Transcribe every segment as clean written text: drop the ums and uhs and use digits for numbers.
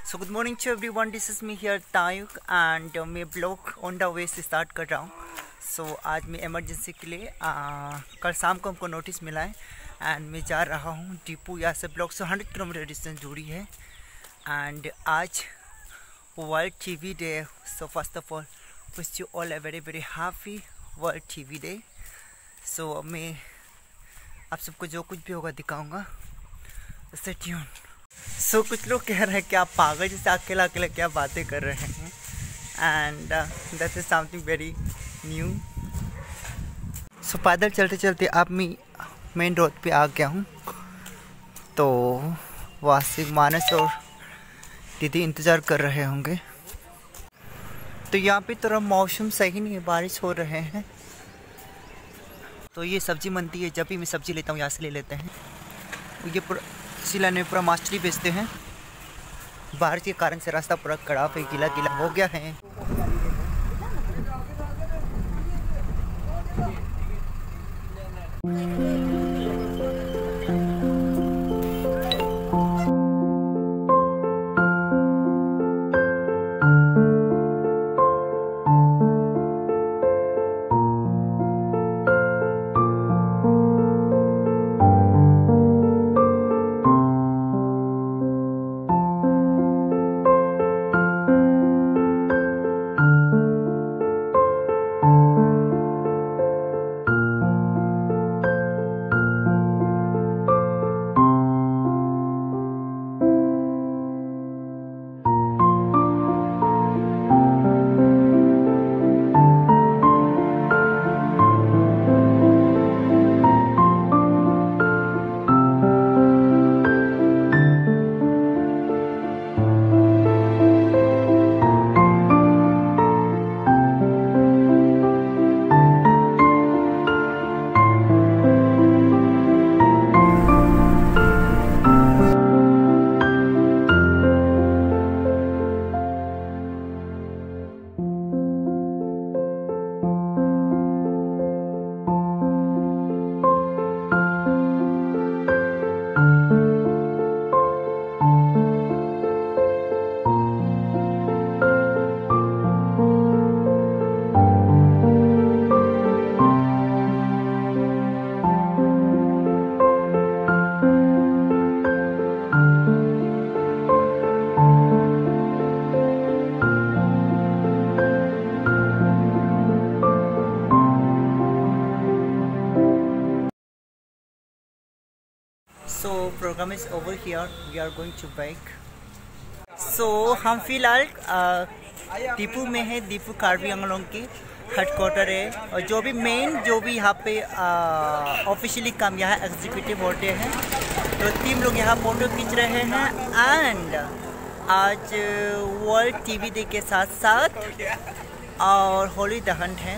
So good morning to everyone, this is me here Tayuk and मैं blog on the way से start कर रहा हूँ। सो आज मैं इमरजेंसी के लिए कल शाम को हमको नोटिस मिला है एंड मैं जा रहा हूँ दीपू। यहाँ से ब्लॉग से 100 किलोमीटर डिस्टेंस दूरी है एंड आज world TV day. So first of all wish you all a very very happy world TV day. So मैं आप सबको जो कुछ भी होगा दिखाऊँगा, स्टे ट्यून। सो कुछ लोग कह रहे हैं कि आप पागल जैसे अकेला अकेला क्या बातें कर रहे हैं and that is something very new. So पैदल चलते चलते अब मैं मेन रोड पे आ गया हूँ। तो वासिक, मानस और दीदी इंतज़ार कर रहे होंगे। तो यहाँ पे थोड़ा मौसम सही नहीं है, बारिश हो रहे हैं। तो ये सब्जी मंडी है, जब भी मैं सब्जी लेता हूँ यहाँ से ले लेते हैं। ये सिला ने पूरा मास्टरी बेचते हैं। बारिश के कारण से रास्ता पूरा खराब है, गीला गीला हो गया है। So program is over here. We are going to back. So हम फिलहाल दीपू में है। दीपू कार्बी आंगलों की हेडक्वार्टर है और जो भी मेन जो भी यहाँ पे ऑफिशियली काम यहाँ एग्जीक्यूटिव होते हैं। तो 3 लोग यहाँ फोटो खींच रहे हैं एंड आज वर्ल्ड टीवी डे के साथ साथ और होली दहन है।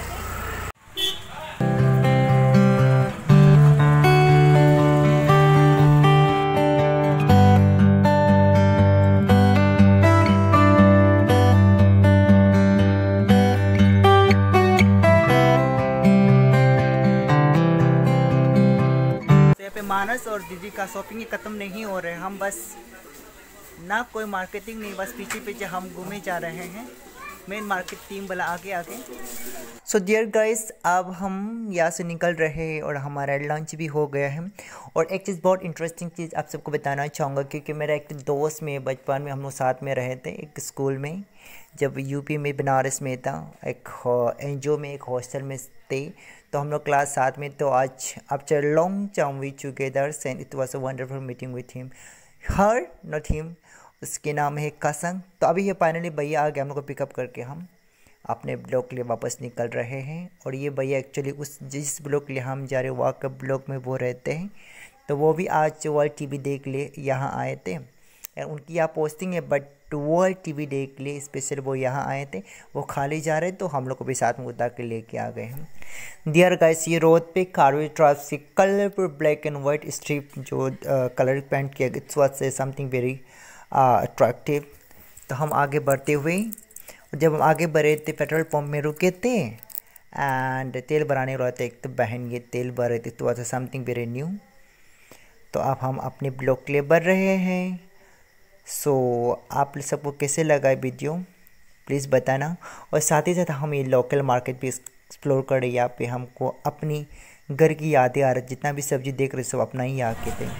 मानस और दीदी का शॉपिंग ख़त्म नहीं हो रहे। हम बस ना कोई मार्केटिंग नहीं, बस पीछे पीछे हम घूमे जा रहे हैं। मेन मार्केट टीम वाला आगे आगे। सो डियर गाइस, अब हम यहाँ से निकल रहे हैं और हमारा लंच भी हो गया है। और एक चीज़, बहुत इंटरेस्टिंग चीज़ आप सबको बताना चाहूँगा, क्योंकि मेरा एक दोस्त में बचपन में हम लोग साथ में रहे थे एक स्कूल में, जब यूपी में बनारस में था, एक एनजीओ में एक हॉस्टल में थे। तो हम लोग क्लास 7 में। तो आज after long time we together and it was a wonderful meeting with him, her not him, उसके नाम है कसंग। तो अभी ये फाइनली भैया आ गए हम लोग को पिकअप करके। हम अपने ब्लॉक के लिए वापस निकल रहे हैं और ये भैया एक्चुअली उस जिस ब्लॉक के लिए हम जा रहे हैं वहाँ के ब्लॉक में वो रहते हैं। तो वो भी आज वर्ल्ड टीवी डे के लिए यहाँ आए थे। उनकी यहाँ पोस्टिंग है, बट वर्ल्ड टीवी डे के लिए स्पेशल वो यहाँ आए थे। वो खाली जा रहे, तो हम लोग को भी साथ में उतार के लेके आ गए हैं। डियर गाइस, ये रोड पे कार्बी ट्राइब्स की colourful black and white strip जो कलर पेंट किया, it's was something very attractive. तो हम आगे बढ़ते हुए, जब हम आगे बढ़े थे पेट्रोल पंप में रुके थे एंड तेल भराने वाला था एक तो बहन, ये तेल भर रहे थे, तो वाज समथिंग वेरी न्यू। तो अब हम अपने ब्लॉक के लिए बढ़ रहे हैं सो आप सबको कैसे लगा वीडियो प्लीज़ बताना। और साथ ही साथ हम ये लोकल मार्केट भी एक्सप्लोर कर रहे हैं। यहाँ पे हमको अपनी घर की यादें आ रही, जितना भी सब्जी देख रहे सब अपना ही आके थे।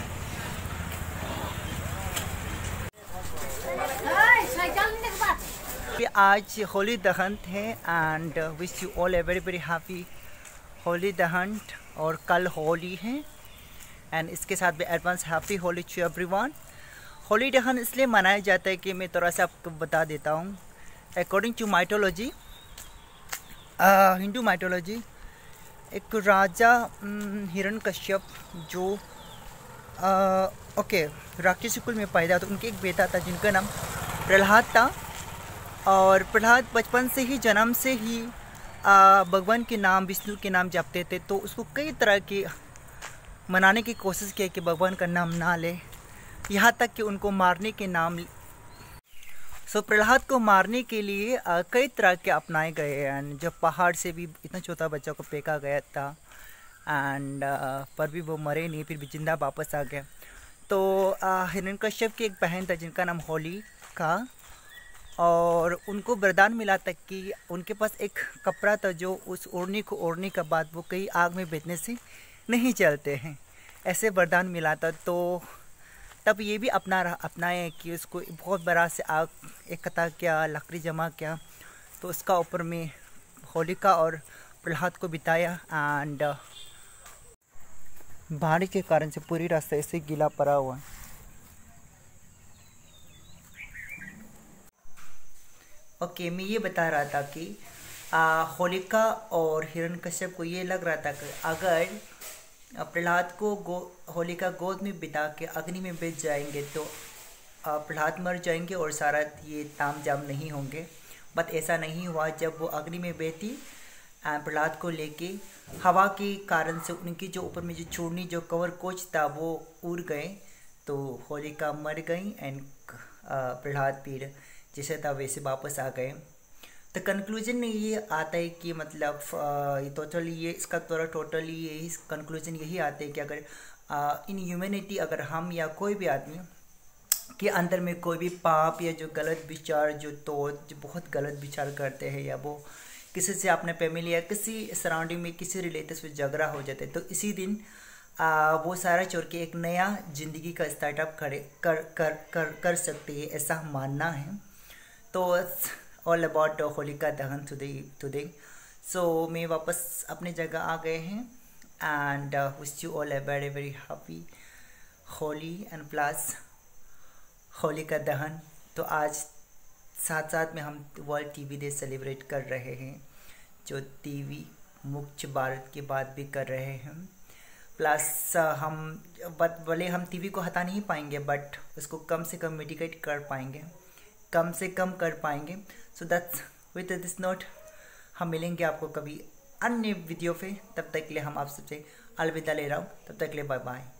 आज होली दहन है and wish you all a very very happy Holi Dahan. और कल होली है एंड इसके साथ भी advance happy Holi to everyone. Holi Dahan इसलिए मनाया जाता है कि मैं थोड़ा सा आपको बता देता हूँ। According to mythology, Hindu mythology, एक राजा हिरण्यकश्यप जो राक्षसी कुल में पैदा, तो उनके एक बेटा था जिनका नाम प्रहलाद था। और प्रहलाद बचपन से ही, जन्म से ही भगवान के नाम, विष्णु के नाम जपते थे। तो उसको कई तरह की मनाने की कोशिश की कि भगवान का नाम ना ले, यहाँ तक कि उनको मारने के नाम। सो प्रहलाद को मारने के लिए कई तरह के अपनाए गए। एंड जब पहाड़ से भी इतना छोटा बच्चा को फेंका गया था एंड पर भी वो मरे नहीं, फिर भी जिंदा वापस आ गया। तो हिरण्यकश्यप की एक बहन था जिनका नाम होली का, और उनको वरदान मिला था कि उनके पास एक कपड़ा था जो उस ओढ़नी को ओढ़ने के बाद वो कहीं आग में बेचने से नहीं जलते हैं, ऐसे वरदान मिला था। तो तब ये भी अपनाए कि उसको बहुत बड़ा से आग इकट्ठा किया, लकड़ी जमा किया, तो उसका ऊपर में होलिका और प्रहलाद को बिताया। एंड बारिश के कारण से पूरी रास्ता ऐसे गीला पड़ा हुआ है। ओके, मैं ये बता रहा था कि होलिका और हिरण्यकश्यप को ये लग रहा था कि अगर प्रहलाद को होलिका गोद में बिता के अग्नि में बेच जाएंगे तो प्रहलाद मर जाएंगे और सारा ये ताम जाम नहीं होंगे। बट ऐसा नहीं हुआ। जब वो अग्नि में बैठी प्रहलाद को लेके, हवा के कारण से उनकी जो ऊपर में जो चूर्णी, जो कवर कोच था, वो उड़ गए। तो होलिका मर गई एंड प्रहलाद फिर जैसे था वैसे वापस आ गए। तो कंक्लूजन में ये आता है कि मतलब इसका टोटली यही कंक्लूजन यही आता है कि अगर इन ह्यूमैनिटी, अगर हम या कोई भी आदमी के अंदर में कोई भी पाप या जो गलत विचार, जो बहुत गलत विचार करते हैं, या वो किसी से अपने फैमिली या किसी सराउंडिंग में किसी रिलेटिव में झगड़ा हो जाता है, तो इसी दिन वो सारा छोड़ के एक नया ज़िंदगी का स्टार्टअप कर सकते हैं, ऐसा मानना है। तो ऑल अबाउट होलिका दहन टुडे। सो मैं वापस अपने जगह आ गए हैं and wish you all a very very happy Holi and plus Holika Dahan. तो आज साथ साथ में हम वर्ल्ड टीवी डे सेलिब्रेट कर रहे हैं, जो टीवी मुक्त भारत की बात भी कर रहे हैं। प्लस भले हम टीवी को हटा नहीं पाएंगे, बट उसको कम से कम मिटिगेट कर पाएंगे, कम से कम कर पाएंगे। So that's with this note हम मिलेंगे आपको कभी अन्य वीडियो पे। तब तक के लिए हम आप सबसे अलविदा ले रहा हूँ। तब तक के लिए बाय बाय।